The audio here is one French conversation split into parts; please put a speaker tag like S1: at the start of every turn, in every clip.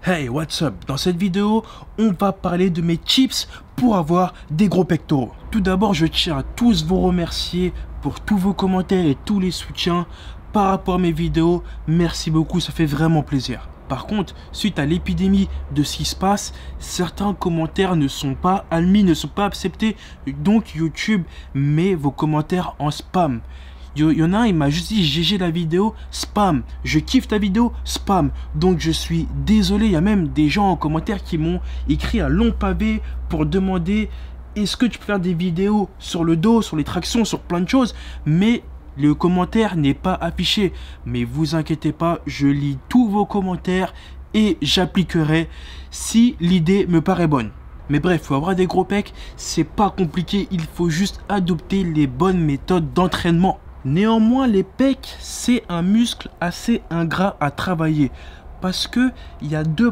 S1: Hey, what's up? Dans cette vidéo, on va parler de mes tips pour avoir des gros pectoraux. Tout d'abord, je tiens à tous vous remercier pour tous vos commentaires et tous les soutiens par rapport à mes vidéos. Merci beaucoup, ça fait vraiment plaisir. Par contre, suite à l'épidémie de ce qui se passe, certains commentaires ne sont pas admis, ne sont pas acceptés. Donc YouTube met vos commentaires en spam. Il y en a un, il m'a juste dit GG la vidéo, spam. Je kiffe ta vidéo, spam. Donc je suis désolé, il y a même des gens en commentaire qui m'ont écrit un long pavé pour demander est-ce que tu peux faire des vidéos sur le dos, sur les tractions, sur plein de choses. Mais le commentaire n'est pas affiché. Mais vous inquiétez pas, je lis tous vos commentaires et j'appliquerai si l'idée me paraît bonne. Mais bref, il faut avoir des gros pecs, c'est pas compliqué, il faut juste adopter les bonnes méthodes d'entraînement. Néanmoins, les pecs, c'est un muscle assez ingrat à travailler parce que il y a deux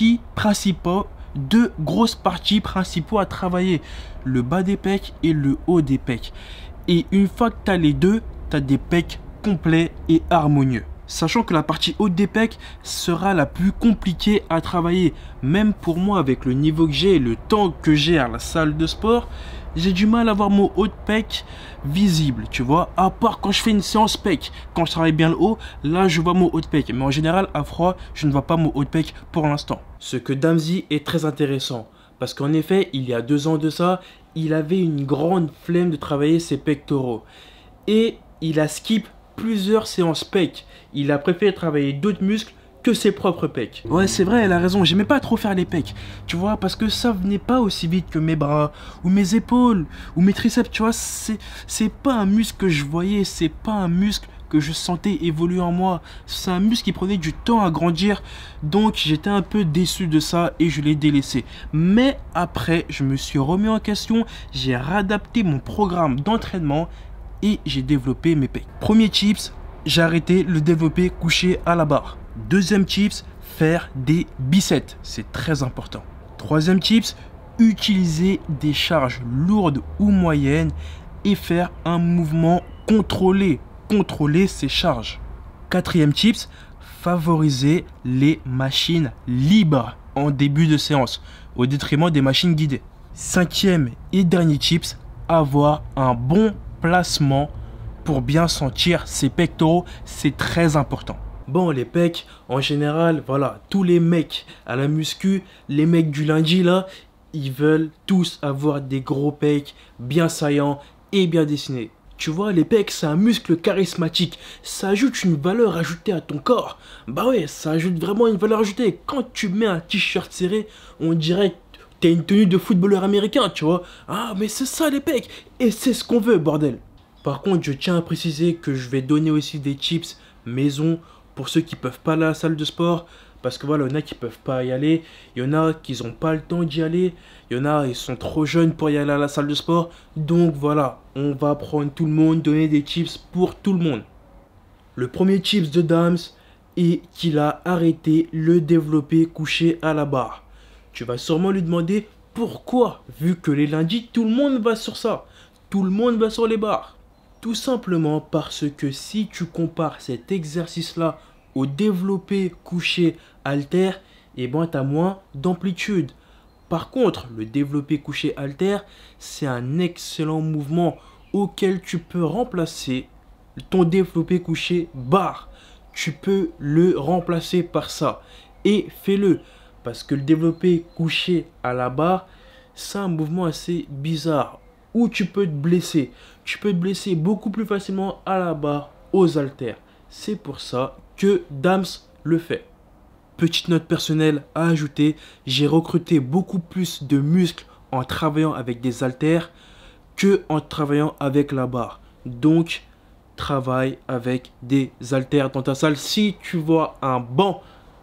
S1: grosses parties principaux à travailler, le bas des pecs et le haut des pecs. Et une fois que tu as les deux, tu as des pecs complets et harmonieux. Sachant que la partie haute des pecs sera la plus compliquée à travailler. Même pour moi, avec le niveau que j'ai et le temps que j'ai à la salle de sport, j'ai du mal à avoir mon haut de pec visible, tu vois. À part quand je fais une séance pec, quand je travaille bien le haut, là je vois mon haut de pec. Mais en général, à froid, je ne vois pas mon haut de pec pour l'instant. Ce que Damzi est très intéressant. Parce qu'en effet, il y a 2 ans de ça, il avait une grande flemme de travailler ses pectoraux. Et il a skip plusieurs séances pecs. Il a préféré travailler d'autres muscles que ses propres pecs. Ouais, c'est vrai, elle a raison. J'aimais pas trop faire les pecs, tu vois, parce que ça venait pas aussi vite que mes bras, ou mes épaules, ou mes triceps, tu vois. C'est pas un muscle que je voyais, c'est pas un muscle que je sentais évoluer en moi. C'est un muscle qui prenait du temps à grandir. Donc, j'étais un peu déçu de ça et je l'ai délaissé. Mais après, je me suis remis en question. J'ai réadapté mon programme d'entraînement et j'ai développé mes pecs. Premier tips, j'ai arrêté le développé couché à la barre. Deuxième tips, faire des biceps. C'est très important. Troisième tips, utiliser des charges lourdes ou moyennes et faire un mouvement contrôlé. Contrôler ses charges. Quatrième tips, favoriser les machines libres en début de séance au détriment des machines guidées. Cinquième et dernier tips, avoir un bon placement pour bien sentir ses pectoraux, c'est très important. Bon, les pecs, en général, voilà, tous les mecs à la muscu, les mecs du lundi là, ils veulent tous avoir des gros pecs bien saillants et bien dessinés. Tu vois, les pecs, c'est un muscle charismatique. Ça ajoute une valeur ajoutée à ton corps. Bah ouais, ça ajoute vraiment une valeur ajoutée. Quand tu mets un t-shirt serré, on dirait que t'as une tenue de footballeur américain, tu vois. Ah, mais c'est ça les pecs. Et c'est ce qu'on veut, bordel. Par contre, je tiens à préciser que je vais donner aussi des tips maison pour ceux qui peuvent pas aller à la salle de sport. Parce que voilà, il y en a qui peuvent pas y aller. Il y en a qui n'ont pas le temps d'y aller. Il y en a, ils sont trop jeunes pour y aller à la salle de sport. Donc voilà, on va prendre tout le monde, donner des tips pour tout le monde. Le premier tips de Dams est qu'il a arrêté le développé couché à la barre. Tu vas sûrement lui demander pourquoi, vu que les lundis, tout le monde va sur ça. Tout le monde va sur les barres. Tout simplement parce que si tu compares cet exercice-là au développé couché halter, et ben tu as moins d'amplitude. Par contre, le développé couché halter, c'est un excellent mouvement auquel tu peux remplacer ton développé couché barre. Tu peux le remplacer par ça. Et fais-le. Parce que le développé couché à la barre, c'est un mouvement assez bizarre. Où tu peux te blesser. Tu peux te blesser beaucoup plus facilement à la barre, aux haltères. C'est pour ça que Dams le fait. Petite note personnelle à ajouter, j'ai recruté beaucoup plus de muscles en travaillant avec des haltères que en travaillant avec la barre. Donc, travaille avec des haltères dans ta salle. Si tu vois un banc,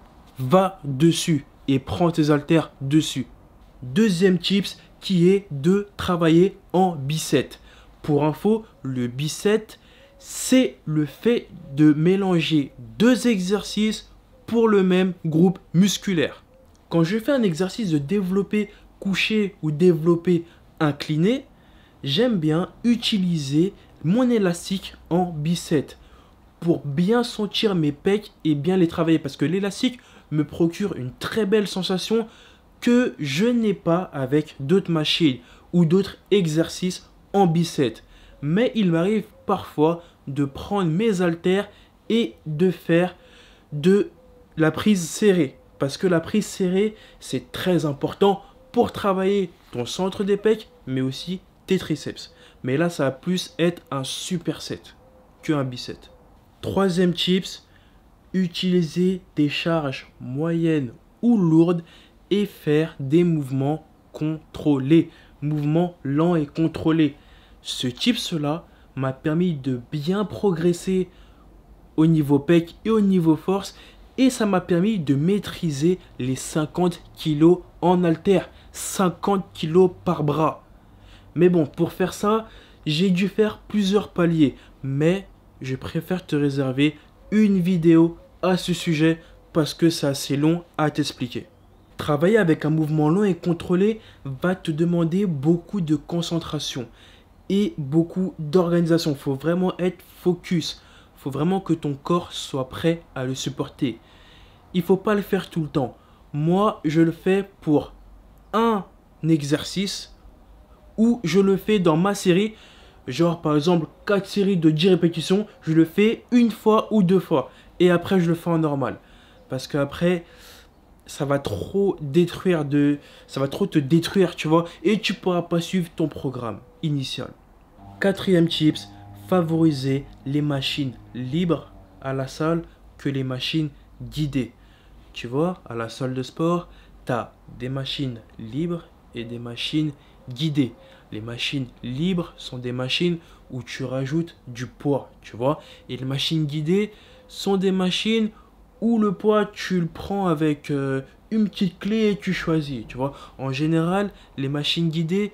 S1: va dessus et prends tes haltères dessus. Deuxième tips qui est de travailler en biceps. Pour info, le biceps, c'est le fait de mélanger 2 exercices pour le même groupe musculaire. Quand je fais un exercice de développé couché ou développé incliné, j'aime bien utiliser mon élastique en biceps pour bien sentir mes pecs et bien les travailler. Parce que l'élastique me procure une très belle sensation que je n'ai pas avec d'autres machines ou d'autres exercices en biceps. Mais il m'arrive parfois de prendre mes haltères et de faire de la prise serrée. Parce que la prise serrée, c'est très important pour travailler ton centre des pecs, mais aussi tes triceps. Mais là, ça va plus être un superset qu'un biceps. Troisième tips, utiliser des charges moyennes ou lourdes et faire des mouvements contrôlés, mouvements lents et contrôlés. Ce tips-là m'a permis de bien progresser au niveau pec et au niveau force, et ça m'a permis de maîtriser les 50 kg en haltère, 50 kg par bras. Mais bon, pour faire ça, j'ai dû faire plusieurs paliers, mais je préfère te réserver une vidéo à ce sujet parce que c'est assez long à t'expliquer. Travailler avec un mouvement long et contrôlé va te demander beaucoup de concentration et beaucoup d'organisation. Il faut vraiment être focus. Il faut vraiment que ton corps soit prêt à le supporter. Il ne faut pas le faire tout le temps. Moi, je le fais pour un exercice ou je le fais dans ma série. Genre par exemple 4 séries de 10 répétitions, je le fais une fois ou deux fois. Et après je le fais en normal. Parce qu'après, ça va trop te détruire, tu vois. Et tu ne pourras pas suivre ton programme initial. Quatrième tips, favoriser les machines libres à la salle que les machines guidées. Tu vois, à la salle de sport, tu as des machines libres et des machines guidées. Les machines libres sont des machines où tu rajoutes du poids, tu vois. Et les machines guidées sont des machines où le poids, tu le prends avec une petite clé et tu choisis, tu vois. En général, les machines guidées,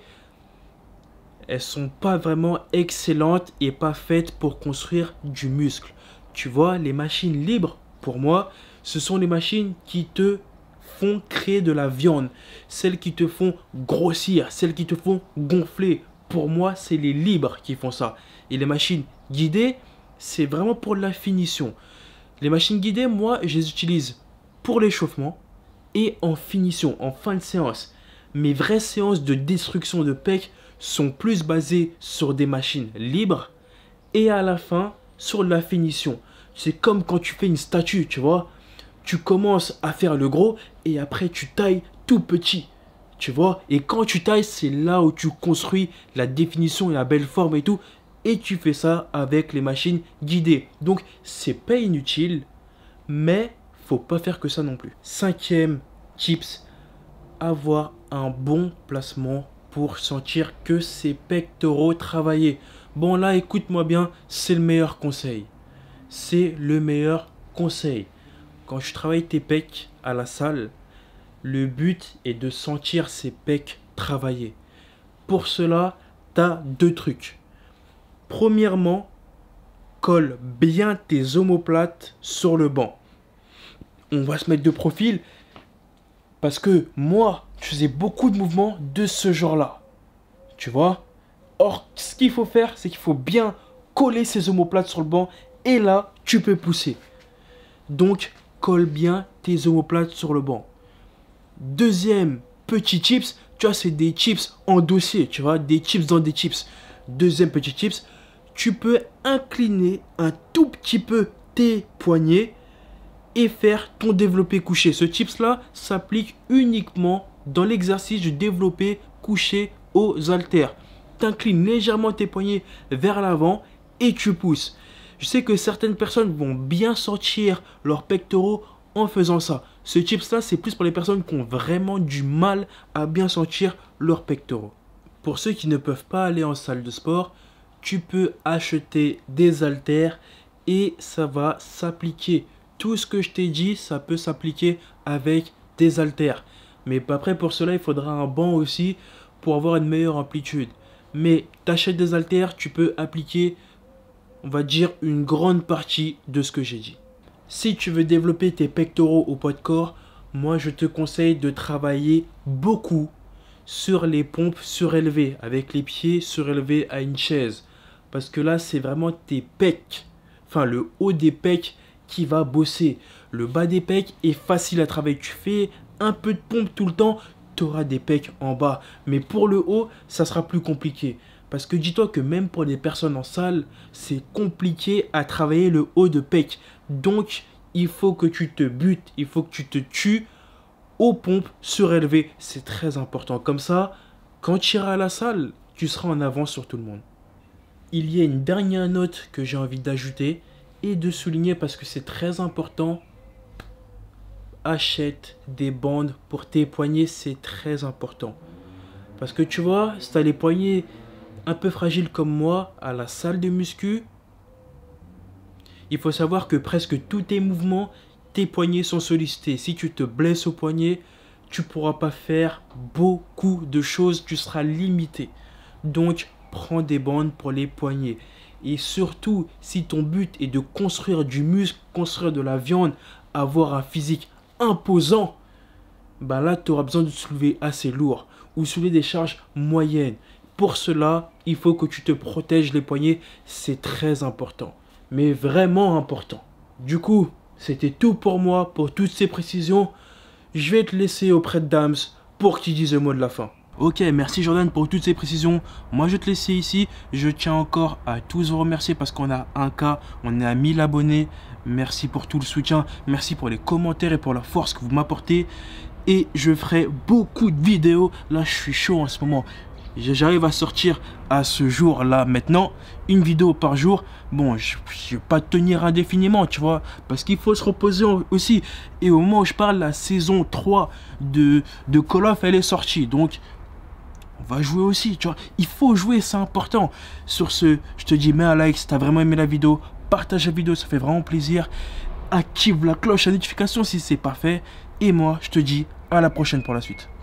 S1: elles sont pas vraiment excellentes et pas faites pour construire du muscle. Tu vois, les machines libres, pour moi, ce sont les machines qui te font créer de la viande, celles qui te font grossir, celles qui te font gonfler. Pour moi, c'est les libres qui font ça. Et les machines guidées, c'est vraiment pour la finition. Les machines guidées, moi, je les utilise pour l'échauffement et en finition, en fin de séance. Mes vraies séances de destruction de pecs sont plus basées sur des machines libres et à la fin, sur la finition. C'est comme quand tu fais une statue, tu vois. Tu commences à faire le gros et après tu tailles tout petit, tu vois. Et quand tu tailles, c'est là où tu construis la définition et la belle forme et tout. Et tu fais ça avec les machines guidées. Donc, c'est pas inutile, mais faut pas faire que ça non plus. Cinquième tips, avoir un bon placement pour sentir que ses pectoraux travaillent. Bon là, écoute-moi bien, c'est le meilleur conseil. C'est le meilleur conseil. Quand tu travailles tes pecs à la salle, le but est de sentir ces pecs travailler. Pour cela, tu as deux trucs. Premièrement, colle bien tes omoplates sur le banc. On va se mettre de profil parce que moi, je faisais beaucoup de mouvements de ce genre-là. Tu vois? Or, ce qu'il faut faire, c'est qu'il faut bien coller ses omoplates sur le banc et là, tu peux pousser. Donc, colle bien tes omoplates sur le banc. Deuxième petit tips, tu vois, c'est des chips en dossier, tu vois, des chips dans des chips. Deuxième petit tips, tu peux incliner un tout petit peu tes poignets et faire ton développé couché. Ce tips-là s'applique uniquement dans l'exercice du développé couché aux haltères. Tu inclines légèrement tes poignets vers l'avant et tu pousses. Je sais que certaines personnes vont bien sentir leurs pectoraux en faisant ça. Ce tips-là, c'est plus pour les personnes qui ont vraiment du mal à bien sentir leurs pectoraux. Pour ceux qui ne peuvent pas aller en salle de sport, tu peux acheter des haltères et ça va s'appliquer. Tout ce que je t'ai dit, ça peut s'appliquer avec des haltères. Mais après, pour cela, il faudra un banc aussi pour avoir une meilleure amplitude. Mais tu achètes des haltères, tu peux appliquer, on va dire, une grande partie de ce que j'ai dit. Si tu veux développer tes pectoraux au poids de corps, moi je te conseille de travailler beaucoup sur les pompes surélevées, avec les pieds surélevés à une chaise. Parce que là, c'est vraiment tes pecs, enfin le haut des pecs qui va bosser. Le bas des pecs est facile à travailler. Tu fais un peu de pompe tout le temps, tu auras des pecs en bas. Mais pour le haut, ça sera plus compliqué. Parce que dis-toi que même pour les personnes en salle, c'est compliqué à travailler le haut de pec. Donc, il faut que tu te butes, il faut que tu te tues aux pompes surélevées. C'est très important. Comme ça, quand tu iras à la salle, tu seras en avance sur tout le monde. Il y a une dernière note que j'ai envie d'ajouter et de souligner parce que c'est très important. Achète des bandes pour tes poignets, c'est très important. Parce que tu vois, si tu as les poignets un peu fragiles comme moi à la salle de muscu, il faut savoir que presque tous tes mouvements, tes poignets sont sollicités. Si tu te blesses au poignet, tu ne pourras pas faire beaucoup de choses, tu seras limité. Donc, prends des bandes pour les poignets. Et surtout, si ton but est de construire du muscle, construire de la viande, avoir un physique imposant, bah là, tu auras besoin de soulever assez lourd ou soulever des charges moyennes. Pour cela, il faut que tu te protèges les poignets, c'est très important, mais vraiment important. Du coup, c'était tout pour moi, pour toutes ces précisions. Je vais te laisser auprès de Dams pour qu'il dise le mot de la fin. Ok, merci Jordan pour toutes ces précisions. Moi, je vais te laisser ici. Je tiens encore à tous vous remercier parce qu'on a 1K, on est à 1000 abonnés. Merci pour tout le soutien. Merci pour les commentaires et pour la force que vous m'apportez. Et je ferai beaucoup de vidéos. Là, je suis chaud en ce moment. J'arrive à sortir à ce jour-là maintenant une vidéo par jour. Bon, je ne vais pas tenir indéfiniment, tu vois, parce qu'il faut se reposer aussi. Et au moment où je parle, la saison 3 de Call of, elle est sortie. Donc, on va jouer aussi, tu vois. Il faut jouer, c'est important. Sur ce, je te dis, mets un like si tu as vraiment aimé la vidéo. Partage la vidéo, ça fait vraiment plaisir. Active la cloche à notification si ce n'est pas fait. Et moi, je te dis à la prochaine pour la suite.